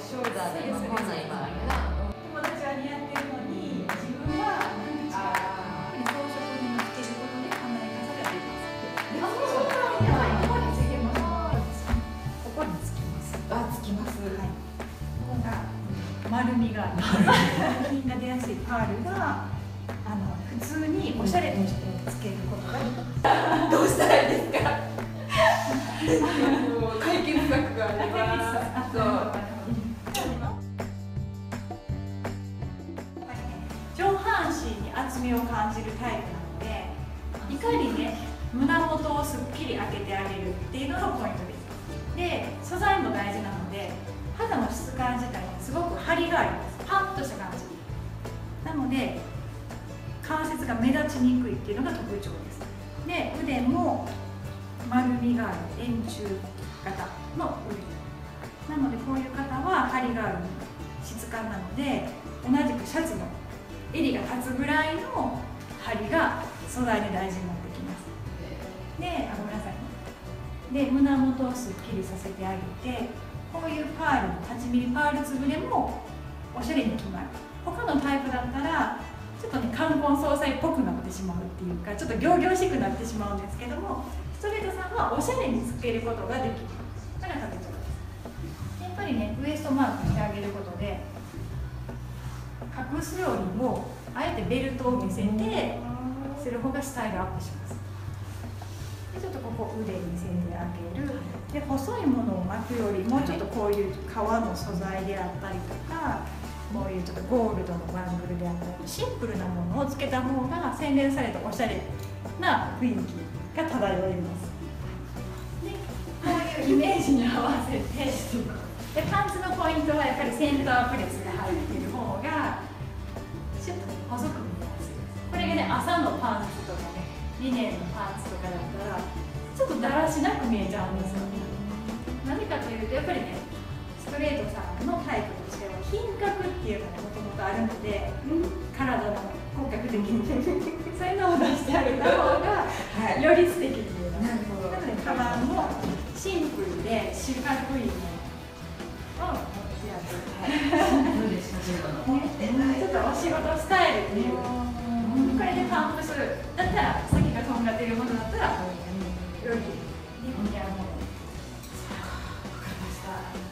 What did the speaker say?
ショルダーでこんなん今あるな。 友達は似合ってるのに自分はなんか違う。装飾品をつけることで華やかさが出ます。 そうなんや。 ここにつけます。ここにつきます。 あ、つきます。 はい。ここが丸みがある。品が出やすいパールが普通におしゃれとしてつけることができます。 どうしたらいいですか。もう解決策があります。そう。 上半身に厚みを感じるタイプなので、いかにね胸元をすっきり開けてあげるっていうのがポイントです。で、素材も大事なので、肌の質感自体にすごく張りがあります。パッとした感じなので関節が目立ちにくいっていうのが特徴です。で、腕も丸みがある円柱型の腕なので、こういう方は張りがある質感なので、同じくシャツの襟が立つぐらいの張りが素材で大事になってきます。で、ごめんなさい。で、胸元をすっきりさせてあげて、こういうパールの8ミリパール粒でもおしゃれに決まる。他のタイプだったらちょっとね、冠婚葬祭っぽくなってしまうっていうか、ちょっと仰々しくなってしまうんですけども、ストレートさんはおしゃれにつけることができるのが特徴です。やっぱりね、ウエストマークしてあげることで、隠すよりもあえてベルトを見せてする方がスタイルアップします。で、ちょっとここ腕見せてあげる。で、細いものを巻くよりもちょっとこういう革の素材であったりとか、こういうちょっとゴールドのバングルであったり、シンプルなものをつけた方が洗練されたおしゃれな雰囲気が漂います。で、こういうイメージに合わせて、でパンツのポイントはやっぱりセンタープレスが入っている方がシュッと細く見えやすいです。これがね、朝のパンツとかね、リネンのパンツとかだったらちょっとだらしなく見えちゃうんですよね。なぜかというと、やっぱりね、ストレートさんのタイプとしては品格っていうのがもともとあるので、体の骨格的にそういうのを出してあげた方がより素敵に見えます。なので、カバンもシンプルで四角いものを持ってあげる。ちょっとお仕事スタイルっていう、これでパンプスだったら、先がとんがってるものだったらより似合うもの。 わかりました。